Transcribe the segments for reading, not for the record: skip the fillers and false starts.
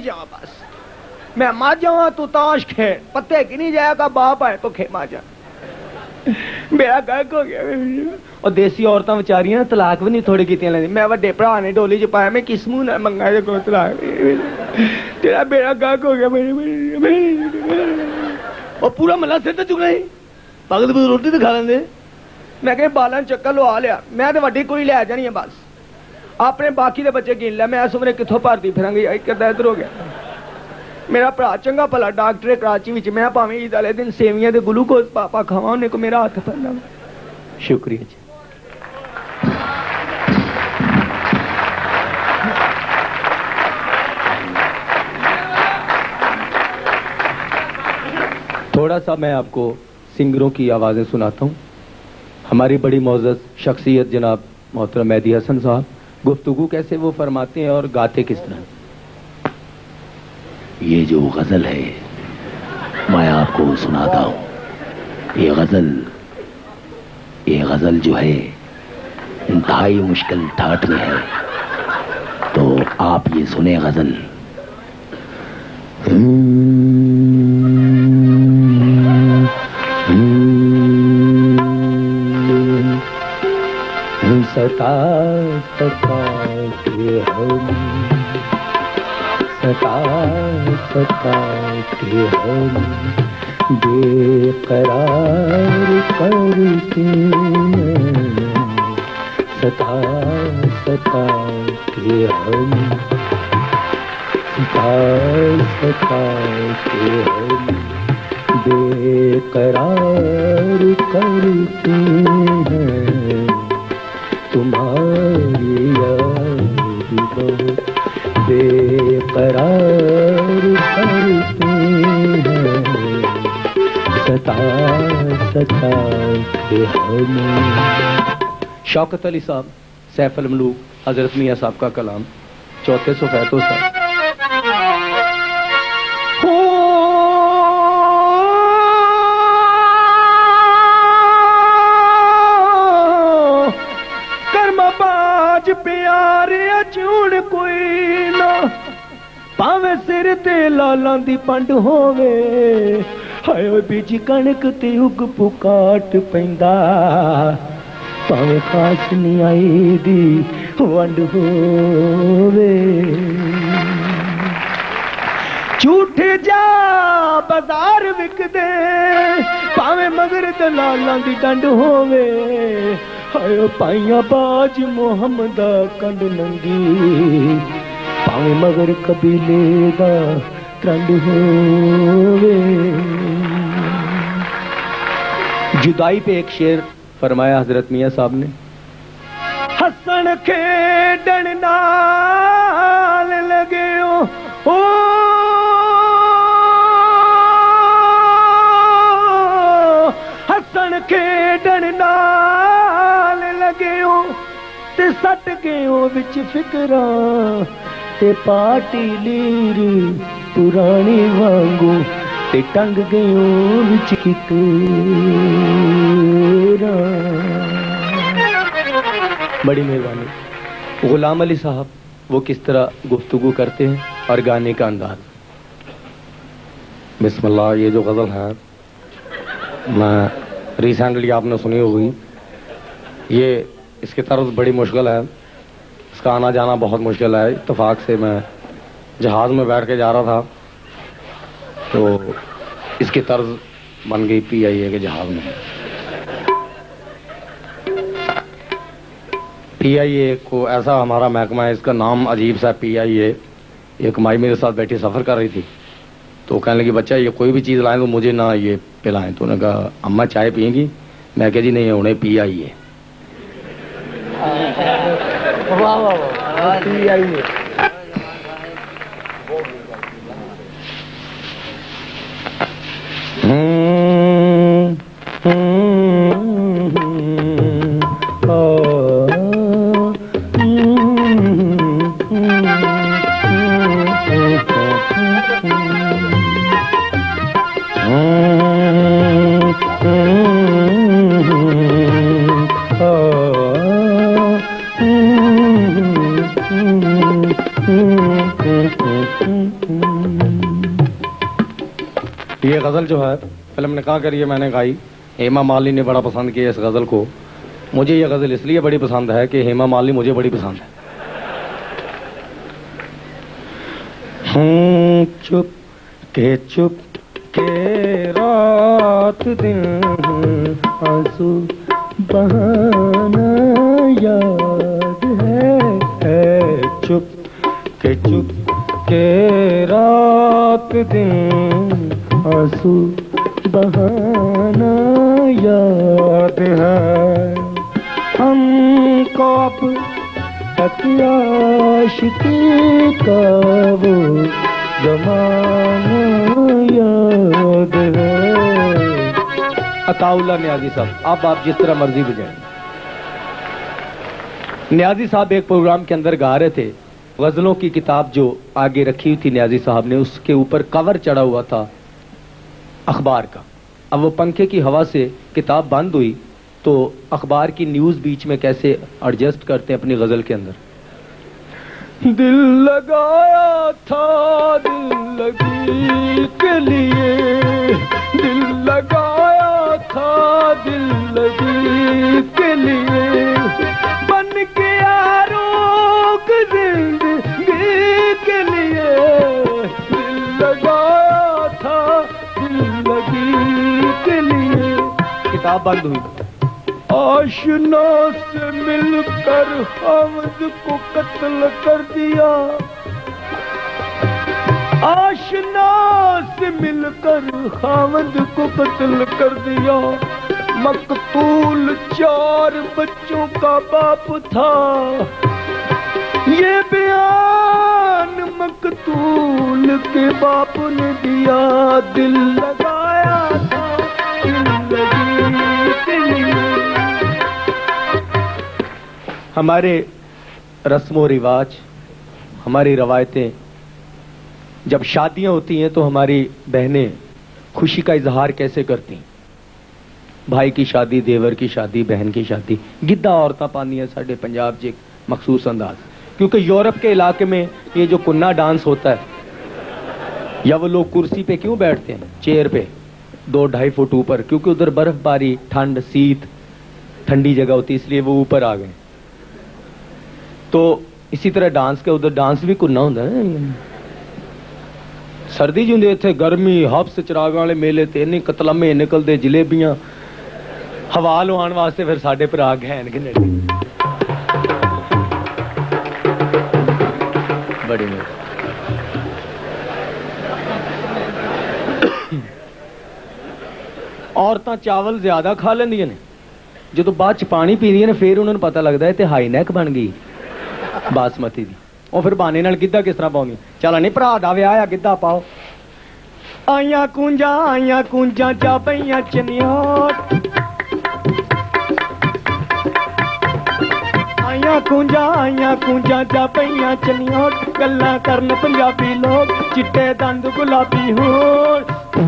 जा बस, मैं मर जावा तू ताश खेल, पत्ते की नहीं जाएगा बाप है तो खे मार जा। मेरा गग हो गया। और देसी औरतां बेचारियां तलाक भी नहीं थोड़ी कीतियां लैंदी। मैं वड्डे भरा ने डोली च पाया, मैं किस मुंह नाल मंगा जे को तलाक। तेरा बेड़ा गग हो गया और पूरा मला सिर ते चुकना ही भगत भी रोटी तो खा लेंदे। मैं कहा बालां चक्कर लवा लिया, मैं तो वड्डी कुड़ी लै जानी है बस, अपने बाकी दे बच्चे गिन लिया। मैं इस उमरे कित्थों भरती फिरांगी, एक अद्धा इधर हो गया। मेरा भरा चंगा भला डॉक्टर है कराची विच, मैं भावें ईद वाले दिन सेवियां ते ग्लूकोज पापा खावां, उन्हें को मेरा हाथ फड़ना। शुक्रिया जी। थोड़ा सा मैं आपको सिंगरों की आवाज़ें सुनाता हूँ। हमारी बड़ी मौजूद शख्सियत जनाब मोहतरम मेहदी हसन साहब गुफ्तगू कैसे वो फरमाते हैं और गाते किस तरह। ये जो गज़ल है मैं आपको सुनाता हूँ। ये गज़ल जो है इंतहाई मुश्किल ठाट में है, तो आप ये सुने गज़ल। सता सता के हम, सता सता के हम बेकरार करते हैं। सता सता के हम, सता सता के हम बेकरार करते हैं। तुम्हारी याद बहुत बेकरार करते हैं। सता सता के हम। शौकत अली साहब सैफुल मलूक हजरत मियाँ साहब का कलाम चौथे सुफैतो साहब। प्यारे चूड़ कोई ना भावे सिर ते लालां दी पंड होवे, हाय बीज कणक ते उग पुकाट पैंदा, भावे खास नहीं आई दी वंड होवे। झूठे जा बाजार विकदे भावे मगर दलालां दी डंड होवे, हाय पाइया बाज मोहम्मद कंड नंगी, भावे मगर कबीले दा त्रंड होवे। जुदाई पे एक शेर फरमाया हजरत मियाँ साहब ने। हसन खेडन नाल लगे ओ हसन खेडन नाल लगे ओ ते सट गए ओ विच फिकरां ते पार्टी लीर पुरानी वांगू ते टंग गए ओ विच किकरां। बड़ी मेहरबानी। गुलाम अली साहब वो किस तरह गुफ्तगू करते हैं और गाने का अंदाज। बिस्मिल्लाह। ये जो गज़ल है मैं रिसेंटली आपने सुनी होगी, ये इसकी तर्ज बड़ी मुश्किल है, इसका आना जाना बहुत मुश्किल है। इत्तेफाक से मैं जहाज़ में बैठ के जा रहा था तो इसकी तर्ज बन गई PIA के जहाज़ में। PIA को ऐसा हमारा महकमा है, इसका नाम अजीब सा PIA। एक माई मेरे साथ बैठी सफ़र कर रही थी तो कहने लगी बच्चा ये कोई भी चीज़ लाएं तो मुझे ना ये पिलाएं। तो उन्होंने कहा अम्मा चाय पिएंगी? मैं कहा जी नहीं, उन्हें PIA। वाह वाह वाह, PIA। ये गजल जो है फिल्म निकाह के लिए मैंने गाई, हेमा मालिनी ने बड़ा पसंद किया इस गजल को। मुझे ये गजल इसलिए बड़ी पसंद है कि हेमा मालिनी मुझे बड़ी पसंद है। चुप के रात दिन आंसू बहाना याद है। चुप के रात दिन आंसू बहाना याद है। हमको अब तक आशिकी का वो जमाना याद है। अताउल्लाह न्याजी साहब, अब आप जिस तरह मर्जी बजाएं। न्याजी साहब एक प्रोग्राम के अंदर गा रहे थे, गजलों की किताब जो आगे रखी हुई थी न्याजी साहब ने, उसके ऊपर कवर चढ़ा हुआ था अखबार का। अब वो पंखे की हवा से किताब बंद हुई तो अखबार की न्यूज बीच में कैसे एडजस्ट करते हैं अपनी गजल के अंदर। दिल लगाया था दिल लगी के लिए, दिल लगाया था दिल लगी के लिए, बन गया रोक जिंदगी के लिए, दिल लगाया था दिल लगी के लिए। किताब बंद हुई। आशना से मिलकर हामिद को कत्ल कर दिया, आशना से मिलकर हामिद को कत्ल कर दिया। मकतूल 4 बच्चों का बाप था, ये बयान मकतूल के बाप ने दिया। दिल लगाया था दिल लगी के लिए। हमारे रस्मों रिवाज, हमारी रवायतें, जब शादियां होती हैं तो हमारी बहनें खुशी का इजहार कैसे करती? भाई की शादी, देवर की शादी, बहन की शादी, गिद्धा औरतां पानी साढ़े पंजाब च मखसूस अंदाज। क्योंकि यूरोप के इलाके में ये जो कुन्ना डांस होता है, या वो लोग कुर्सी पे क्यों बैठते हैं, चेयर पे 2-2.5 फुट ऊपर, क्योंकि उधर बर्फबारी, ठंड, शीत, ठंडी जगह होती, इसलिए वो ऊपर आ गए। तो इसी तरह डांस के उधर डांस भी कुन्ना होता है। सर्दी च हुंदे इत्थे गर्मी, हफ्स चरागां वाले मेले ते इन्नी कतलमे निकलदे, जलेबियां हवा लवाउण वास्ते फिर साडे भरा गैन के नेड़े बड़ी मेहरबानी। औरतां चावल ज्यादा खा लैंदियां ने, जो बाद च पानी पींदियां ने फिर उन्होंने पता लगता है ते हाई नैक बन गई बासमती दी। और फिर बहाने नाल गिद्धा किस तरह पाउंदी, चल नहीं भरा दा विआह आ गिद्धा पाओ। आइयां कूंजां जा पईयां चनियोट, आइयां कूंजां जा पईयां चनियोट, गल्लां करन पंजाबी लोग चिट्टे दंद गुलाबी होठ।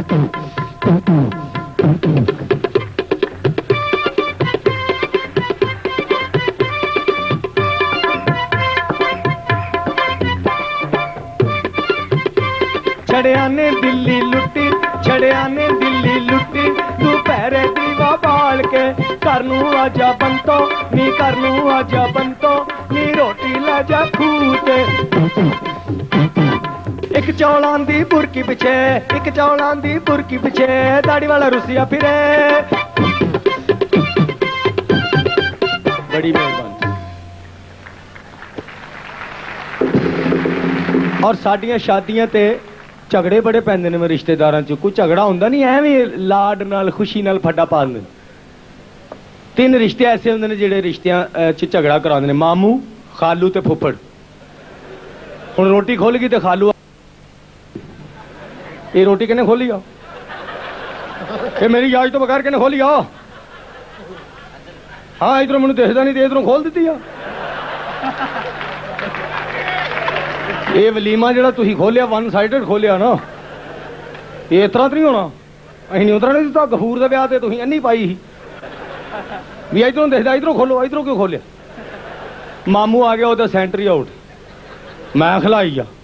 छड़िया ने दिल्ली लुट्टी, दोपहरे दीवा बाल के, घर नूं आजा बंतो, नी घर नूं आजा बंतो, नी रोटी ला जा खूते। एक चौलां दी बुरकी पिछे, दाढ़ी वाला रुसिया फिरे। बड़ी मेहरबानी। और साडियां शादियां ते झगड़े बड़े पैंदे ने रिश्तेदारां च। कोई झगड़ा हुंदा नहीं, एवें लाड नाल खुशी नाल फड्डा पा दिंदे। 3 रिश्ते ऐसे हुंदे ने जेड़े रिश्तियां च झगड़ा करांदे ने, मामू, खालू ते फुफड़। हुण रोटी खोल गई ते खालू, ये रोटी किन्ने खोली आ, ये मेरी याद तो बगैर किन्ने खोली आ, हाँ इधरों मैनूं दिखदा नहीं ते इधरों खोल दित्ती आ। ये वलीमा ਜਿਹੜਾ ਤੁਸੀਂ ਖੋਲਿਆ 1 ਸਾਈਡਡ ਖੋਲਿਆ ਨਾ, ਇਹ ਇਸ ਤਰ੍ਹਾਂ ਤਾਂ ਨਹੀਂ ਹੋਣਾ। ਅਸੀਂ ਨਹੀਂ ਉਤਰਾ ਨਹੀਂ ਦਿੱਤਾ, ਗਫੂਰ ਦੇ ਵਿਆਹ ਤੇ ਤੁਸੀਂ ਇੰਨੀ ਪਾਈ ਸੀ ਵੀ ਇਧਰੋਂ ਦਿਖਦਾ, ਇਧਰੋਂ ਖੋਲੋ, ਇਧਰੋਂ ਕਿਉਂ ਖੋਲਿਆ? ਮਾਮੂ ਆ ਗਿਆ ਉਹਦਾ ਸੈਂਟਰੀ ਆਊਟ, ਮੈਂ ਖਿਲਾਈ ਆ।